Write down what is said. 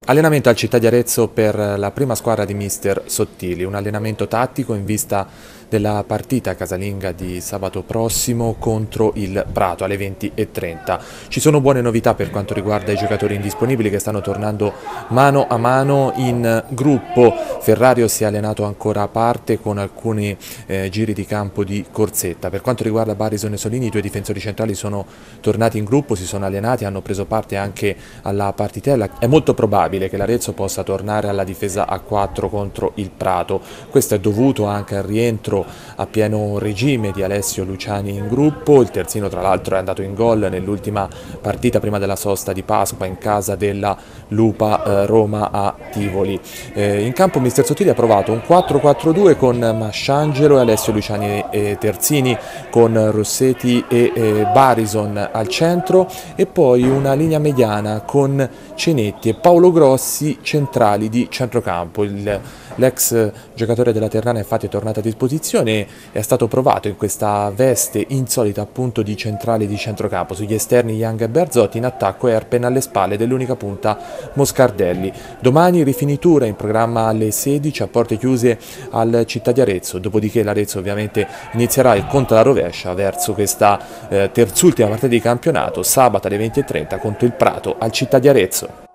Allenamento al Città di Arezzo per la prima squadra di mister Sottili, un allenamento tattico in vista della partita casalinga di sabato prossimo contro il Prato alle 20:30. Ci sono buone novità per quanto riguarda i giocatori indisponibili che stanno tornando mano a mano in gruppo. Ferrario si è allenato ancora a parte con alcuni giri di campo di corsetta. Per quanto riguarda Barison e Solini, i due difensori centrali sono tornati in gruppo, si sono allenati, hanno preso parte anche alla partitella. È molto probabile che l'Arezzo possa tornare alla difesa a 4 contro il Prato. Questo è dovuto anche al rientro a pieno regime di Alessio Luciani in gruppo. Il terzino tra l'altro è andato in gol nell'ultima partita prima della sosta di Pasqua in casa della Lupa Roma a Tivoli. In campo mister Sottili ha provato un 4-4-2 con Masciangelo e Alessio Luciani terzini, con Rossetti e Barison al centro, e poi una linea mediana con Cenetti e Paolo Grossi centrali di centrocampo. L'ex giocatore della Terrana infatti è tornato a disposizione e è stato provato in questa veste insolita appunto di centrale di centrocampo. Sugli esterni Young e Berzotti, in attacco Erpen alle spalle dell'unica punta Moscardelli. Domani rifinitura in programma alle 16 a porte chiuse al Città di Arezzo, dopodiché l'Arezzo ovviamente inizierà il conto alla rovescia verso questa terzultima partita di campionato sabato alle 20:30 contro il Prato al Città di Arezzo.